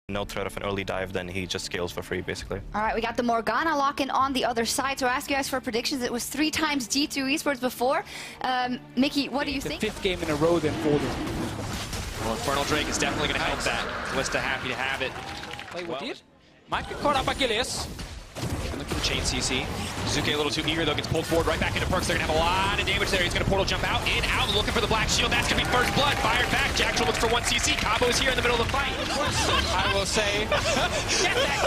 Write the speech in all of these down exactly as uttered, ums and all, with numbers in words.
no threat of an early dive, then he just scales for free, basically. All right, we got the Morgana lock-in on the other side. So I ask you guys for predictions. It was three times G two Esports before. Um, Mickey, what do you the think? Fifth game in a row then for them. Well, Infernal Drake is definitely going to help that. Kalista happy to have it. Play with it. Might get caught up by Gilius. Look for the chain C C. Zuke a little too eager, though, gets pulled forward right back into Perkz. They're going to have a lot of damage there. He's going to portal jump out, in, out, looking for the Black Shield. That's going to be first blood. Fired back. Jackal looks for one C C. Cabo is here in the middle of the fight. I will say, get that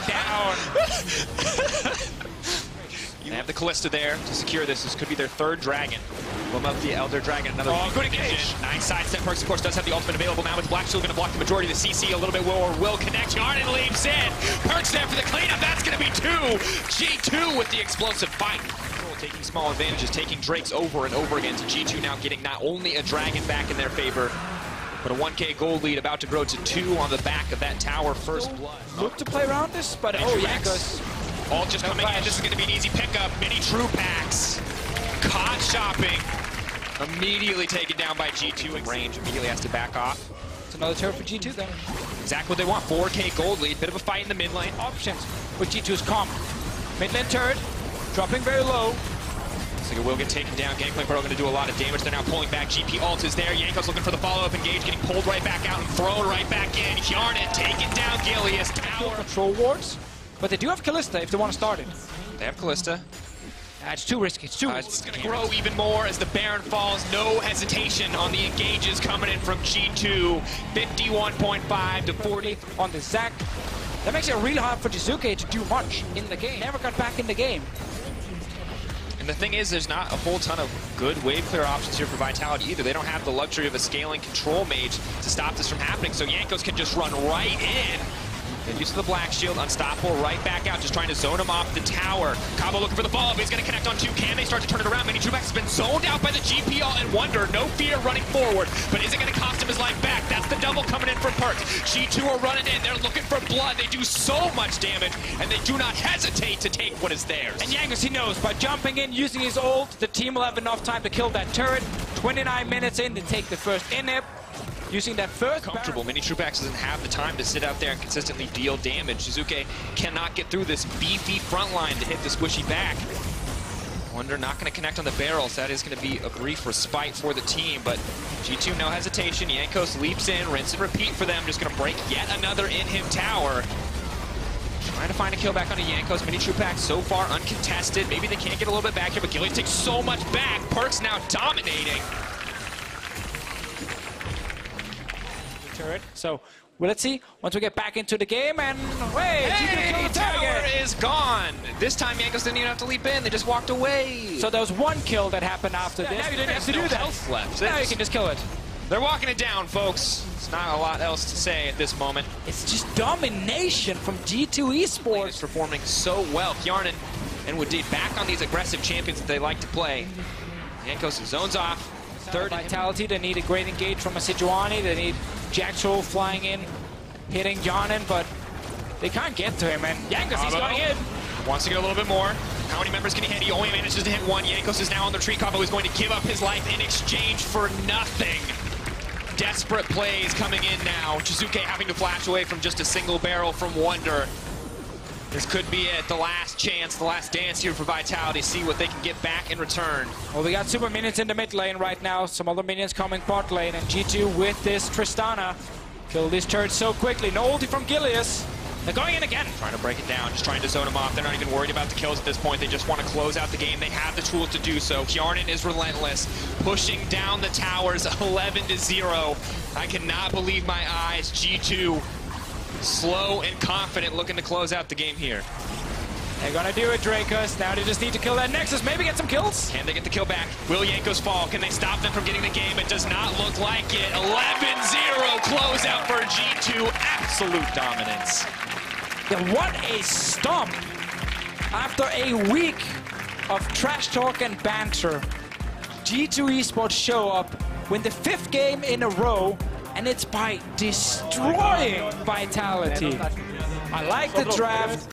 graphic down. They have the Kalista there to secure this. This could be their third dragon. Will mount the Elder Dragon. Another oh, good engage. Nice sidestep. Perkz, of course, does have the ultimate available now with Black Shield going to block the majority of the C C a little bit more. Will connect. Yarden leaps in. Perkz there for the cleanup. That's going to be two. G two with the explosive fight. Taking small advantages, taking Drakes over and over again. To G two now getting not only a dragon back in their favor, but a one K gold lead about to grow to two on the back of that tower. First blood. Look to play around this, but oh, Jankos. All just no coming flash. in. This is going to be an easy pickup. Mini true packs. Caught shopping. Immediately taken down by G two in range. Immediately has to back off. It's another turret for G two then. Exactly what they want. four K gold lead. Bit of a fight in the mid lane. Options. But G two is calm. Mid lane turret. Dropping very low. Looks like it will get taken down. Gangplank Pro going to do a lot of damage. They're now pulling back. G P ult is there. Jankos looking for the follow-up engage. Getting pulled right back out and thrown right back in. Yarden taking down Gilius. Tower. Control wards. But they do have Kalista if they want to start it. They have Kalista. Uh, it's too risky. It's too uh, risky. It's going to grow even more as the Baron falls. No hesitation on the engages coming in from G two. fifty-one point five to forty. On the Zac. That makes it really hard for Jizuke to do much in the game. Never got back in the game. And the thing is, there's not a whole ton of good wave clear options here for Vitality either. They don't have the luxury of a scaling control mage to stop this from happening, so Jankos can just run right in. Get used to the Black Shield, unstoppable, right back out, just trying to zone him off the tower. Cabo looking for the follow-up, he's going to connect on two. Can they start to turn it around? Mini Trueback has been zoned out by the G P ult and Wonder. No fear running forward, but is it going to cost him his life back? That's the double coming in from Perkz. G two are running in, they're looking for blood. They do so much damage, and they do not hesitate to take what is theirs. And Jankos, he knows, by jumping in, using his ult, the team will have enough time to kill that turret. twenty-nine minutes in, they take the first inhib. Using that first comfortable. Mini Trueback doesn't have the time to sit out there and consistently deal damage. Jizuke cannot get through this beefy front line to hit the squishy back. Wonder not going to connect on the barrels. That is going to be a brief respite for the team, but G two no hesitation. Jankos leaps in, rinse and repeat for them. Just going to break yet another in-him tower. Trying to find a kill back onto Jankos. Mini Trueback so far uncontested. Maybe they can't get a little bit back here, but Gilius takes so much back. Perkz now dominating. Turret. So, well, let's see once we get back into the game, and wait, hey, tower is gone. This time Jankos didn't even have to leap in; they just walked away. So there was one kill that happened after yeah, this. Now you didn't have to no do that. Health left. Now you can just kill it. They're walking it down, folks. It's not a lot else to say at this moment. It's just domination from G two Esports. It's performing so well. Yarden and Wadid back on these aggressive champions that they like to play. Jankos zones off. Third Vitality, they need a great engage from a Sejuani. They need Jackal flying in, hitting Yarden, but they can't get to him. And Jankos, he's going in. Wants to get a little bit more. How many members can he hit? He only manages to hit one. Jankos is now on the tree. Cabo is going to give up his life in exchange for nothing. Desperate plays coming in now. Jizuke having to flash away from just a single barrel from Wonder. This could be it, the last chance, the last dance here for Vitality. See what they can get back in return. Well, we got super minions in the mid lane right now. Some other minions coming bot lane, and G two with this Tristana. Kill this turret so quickly. No ulti from Gilius. They're going in again. Trying to break it down, just trying to zone them off. They're not even worried about the kills at this point. They just want to close out the game. They have the tools to do so. Yarden is relentless, pushing down the towers eleven to zero. I cannot believe my eyes. G two. Slow and confident, looking to close out the game here. They're gonna do it, Drakos. Now they just need to kill that Nexus, maybe get some kills. Can they get the kill back? Will Jankos fall? Can they stop them from getting the game? It does not look like it. eleven zero closeout for G two. Absolute dominance. Yeah, what a stomp. After a week of trash talk and banter, G two Esports show up, win the fifth game in a row, and it's by destroying Vitality. I like the draft.